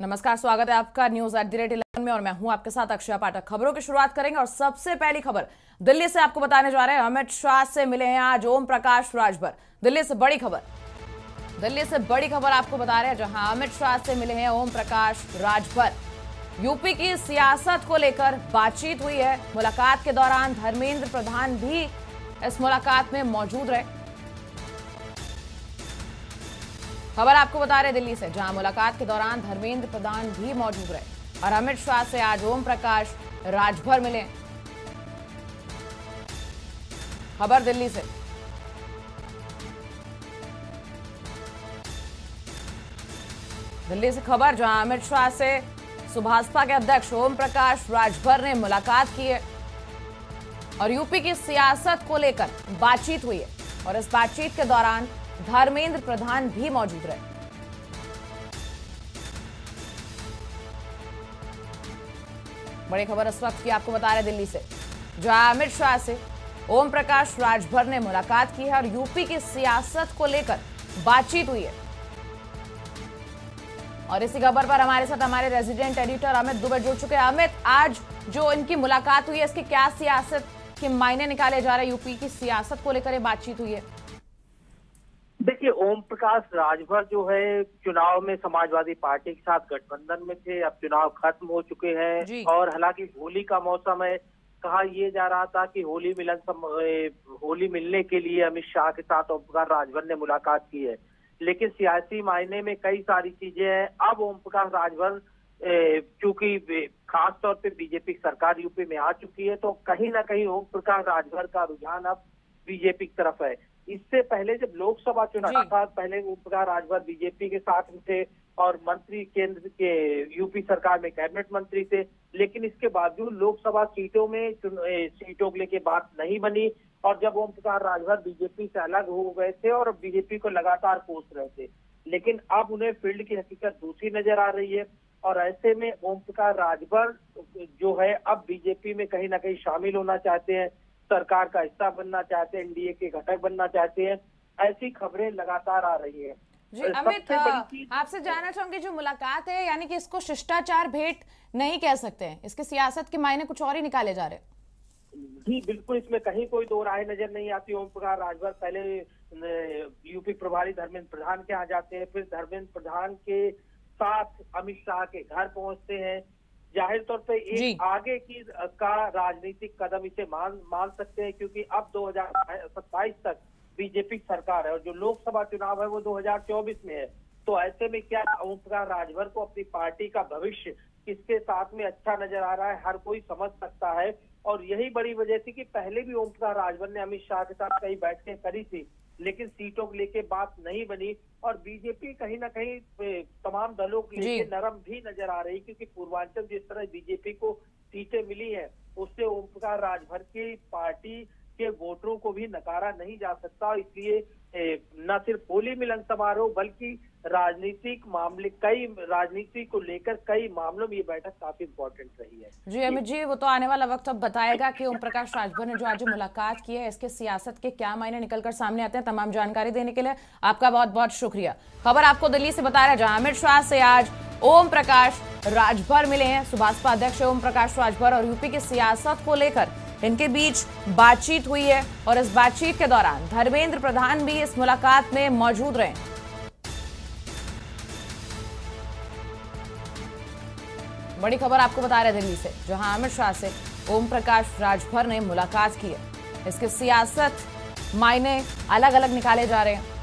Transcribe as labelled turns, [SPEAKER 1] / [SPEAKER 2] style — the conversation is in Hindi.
[SPEAKER 1] नमस्कार, स्वागत है आपका न्यूज़@11 में और मैं हूं आपके साथ अक्षय पाठक। खबरों की शुरुआत करेंगे और सबसे पहली खबर दिल्ली से आपको बताने जा रहे हैं। अमित शाह से मिले हैं आज ओम प्रकाश राजभर। दिल्ली से बड़ी खबर आपको बता रहे हैं, जहां अमित शाह से मिले हैं ओम प्रकाश राजभर। यूपी की सियासत को लेकर बातचीत हुई है। मुलाकात के दौरान धर्मेंद्र प्रधान भी इस मुलाकात में मौजूद रहे। खबर आपको बता रहे दिल्ली से, जहां मुलाकात के दौरान धर्मेंद्र प्रधान भी मौजूद रहे और अमित शाह से आज ओम प्रकाश राजभर मिले। खबर दिल्ली से। खबर जहां अमित शाह से सुभाषपा के अध्यक्ष ओम प्रकाश राजभर ने मुलाकात की है और यूपी की सियासत को लेकर बातचीत हुई है और इस बातचीत के दौरान धर्मेंद्र प्रधान भी मौजूद रहे। बड़ी खबर इस वक्त की आपको बता रहे दिल्ली से, जहां अमित शाह से ओम प्रकाश राजभर ने मुलाकात की है और यूपी की सियासत को लेकर बातचीत हुई है। और इसी खबर पर हमारे साथ हमारे रेजिडेंट एडिटर अमित दुबे जुड़ चुके हैं। अमित, आज जो इनकी मुलाकात हुई है, इसके क्या सियासत के मायने निकाले जा रहे हैं? यूपी की सियासत को लेकर बातचीत हुई है।
[SPEAKER 2] देखिए, ओम प्रकाश राजभर जो है चुनाव में समाजवादी पार्टी के साथ गठबंधन में थे। अब चुनाव खत्म हो चुके हैं और हालांकि होली का मौसम है। कहा यह जा रहा था कि होली मिलने के लिए अमित शाह के साथ ओम प्रकाश राजभर ने मुलाकात की है, लेकिन सियासी मायने में कई सारी चीजें हैं। अब ओम प्रकाश राजभर चूंकि खास तौर पे बीजेपी सरकार यूपी में आ चुकी है, तो कहीं ना कहीं ओम प्रकाश राजभर का रुझान अब बीजेपी की तरफ है। इससे पहले जब लोकसभा चुनाव था, पहले ओम प्रकाश राजभर बीजेपी के साथ थे और मंत्री केंद्र के यूपी सरकार में कैबिनेट मंत्री थे, लेकिन इसके बावजूद लोकसभा सीटों को लेके बात नहीं बनी। और जब ओम प्रकाश राजभर बीजेपी से अलग हो गए थे और बीजेपी को लगातार कोस रहे थे, लेकिन अब उन्हें फील्ड की हकीकत दूसरी नजर आ रही है। और ऐसे में ओम प्रकाश राजभर जो है अब बीजेपी में कहीं ना कहीं शामिल होना चाहते हैं, सरकार का हिस्सा बनना चाहते हैं, एनडीए के घटक बनना चाहते हैं। ऐसी खबरें लगातार आ रही हैं।
[SPEAKER 1] जी अमित, आपसे जानना चाहूंगी, जो मुलाकात है यानी कि इसको शिष्टाचार भेंट नहीं कह सकते हैं, इसके सियासत के मायने कुछ और ही निकाले जा रहे हैं।
[SPEAKER 2] जी बिल्कुल, इसमें कहीं कोई दो राय नजर नहीं आती। ओम प्रकाश राजभर पहले यूपी प्रभारी धर्मेंद्र प्रधान के यहाँ जाते हैं, फिर धर्मेंद्र प्रधान के साथ अमित शाह के घर पहुंचते हैं। जाहिर तौर पे एक आगे की का राजनीतिक कदम इसे मान सकते हैं, क्योंकि अब 2027 तक बीजेपी सरकार है और जो लोकसभा चुनाव है वो 2024 में है। तो ऐसे में क्या ओम प्रकाश राजभर को अपनी पार्टी का भविष्य किसके साथ में अच्छा नजर आ रहा है, हर कोई समझ सकता है। और यही बड़ी वजह थी कि पहले भी ओम प्रकाश राजभर ने अमित शाह के साथ कई बैठकें करी थी, लेकिन सीटों को लेके बात नहीं बनी। और बीजेपी कहीं ना कहीं तमाम दलों के लिए नरम भी नजर आ रही, क्योंकि पूर्वांचल जिस तरह बीजेपी को सीटें मिली है, उससे ओम प्रकाश राजभर की पार्टी के वोटरों को भी नकारा नहीं जा सकता। इसलिए न सिर्फ होली मिलन समारोह बल्कि राजनीति को लेकर कई मामलों में ये बैठक काफी इम्पोर्टेंट रही है।
[SPEAKER 1] जी अमित जी, वो तो आने वाला वक्त अब बताएगा कि ओम प्रकाश राजभर ने जो आज मुलाकात की है, इसके सियासत के क्या मायने निकलकर सामने आते हैं। तमाम जानकारी देने के लिए आपका बहुत बहुत शुक्रिया। खबर आपको दिल्ली से बता रहा है, जहां अमित शाह से आज ओम प्रकाश राजभर मिले हैं। सुभाषपा अध्यक्ष ओम प्रकाश राजभर और यूपी की सियासत को लेकर इनके बीच बातचीत हुई है और इस बातचीत के दौरान धर्मेंद्र प्रधान भी इस मुलाकात में मौजूद रहे। बड़ी खबर आपको बता रहे दिल्ली से, जहां अमित शाह से ओम प्रकाश राजभर ने मुलाकात की है। इसके सियासत मायने अलग अलग निकाले जा रहे हैं।